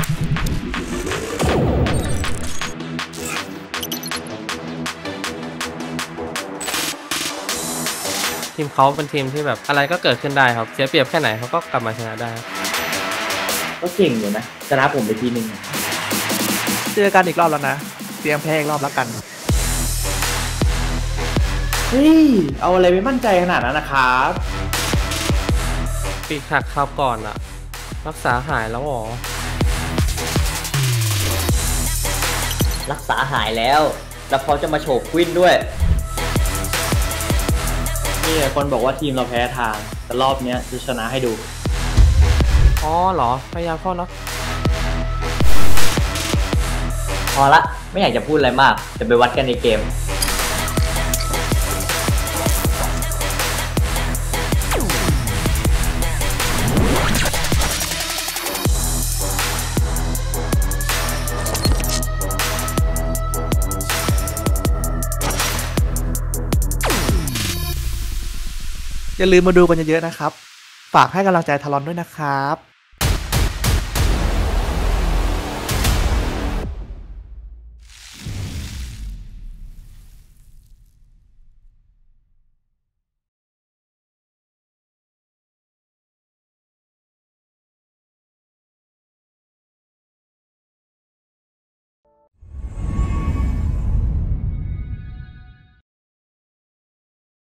ทีมเขาเป็นทีมที่แบบอะไรก็เกิดขึ้นได้ครับเสียเปรียบแค่ไหนเขาก็กลับมาชนะได้ก็เก่งอยู่นะชนะผมไปทีนึงเจอกันอีกรอบแล้วนะเตรียมแพ้อีกรอบแล้วกันเฮ้ยเอาอะไรไปมั่นใจขนาดนั้นนะครับปีกหักคราวก่อนอะรักษาหายแล้วหรอรักษาหายแล้วเขาจะมาโฉบควินด้วยนี่คนบอกว่าทีมเราแพ้ทางแต่รอบนี้จะชนะให้ดูอ๋อเหรอพยายามเข้าเนาะพอละไม่อยากจะพูดอะไรมากจะไปวัดกันในเกมอย่าลืมมาดูกันเยอะๆนะครับฝากให้กำลังใจทารอนด้วยนะครับ